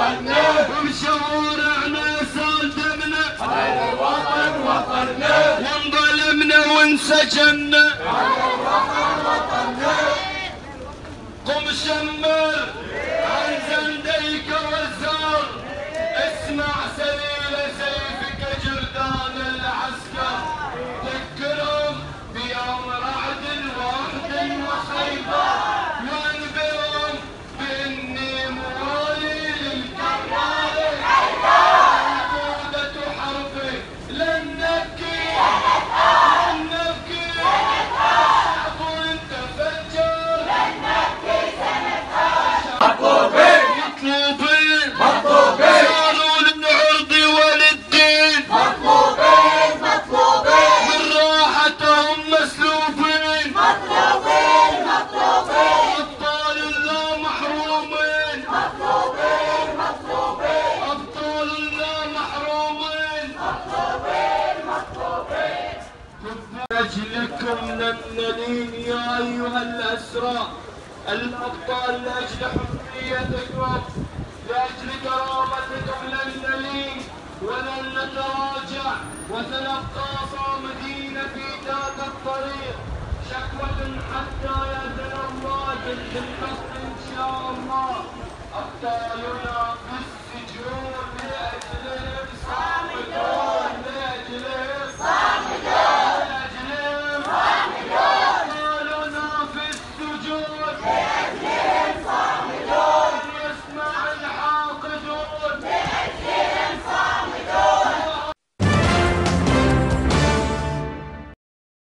وطننا، وبشوارعنا سال دمنا على الوطن وطننا، وانظلمنا وانسجنا على الوطن وطننا. قم شمر عن زنديك والزار، اسمع سليل سيفك جردان العسكر، ذكرهم بيوم رعد ووحد وخيبر، وانبئهم باني موالي للكرار الحيدر، عقودة حربي لن نبكي لن نبكي، الشعب تفجر لن نبكي سنتهاجر، مطلوبين مطلوبين صاروا للعرض وللدين، مطلوبين مطلوبين من راحتهم مسلوبين، مطلوبين مطلوبين أبطال الله محرومين، مطلوبين مطلوبين أبطال الله محرومين، مطلوبين مطلوبين. لأجلكم لن نلين يا أيها الأسرى الأبطال، لأجل حريتكم لأجل كرامتكم لن نلين ولن نتراجع، وسنبقى صامدين في ذات الطريق، شكوة حتى يأذن الله بالحق إن شاء الله. أبطالنا